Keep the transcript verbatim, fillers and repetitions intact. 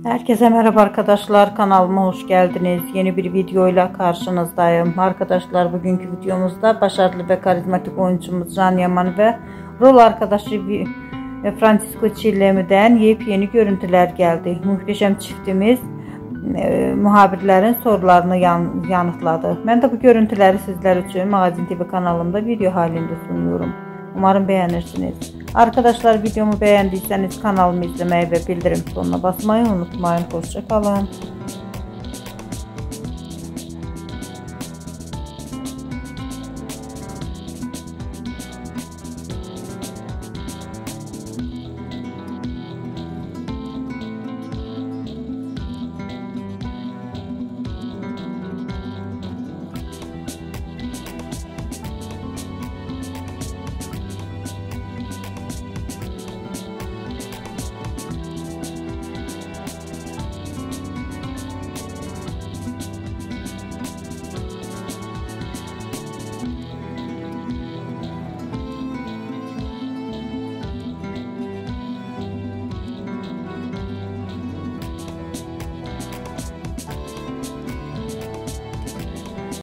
Herkese merhaba arkadaşlar, kanalıma hoş geldiniz. Yeni bir videoyla karşınızdayım. Arkadaşlar, bugünkü videomuzda başarılı ve karizmatik oyuncumuz Can Yaman ve rol arkadaşı Francisco Chille'den yepyeni görüntüler geldi. Muhteşem çiftimiz e, muhabirlerin sorularını yan, yanıtladı. Ben de bu görüntüleri sizler için Magazin T V kanalımda video halinde sunuyorum. Umarım beğenirsiniz. Arkadaşlar, videomu beğendiyseniz kanalımı izlemeyi ve bildirim butonuna basmayı unutmayın. Hoşça kalın.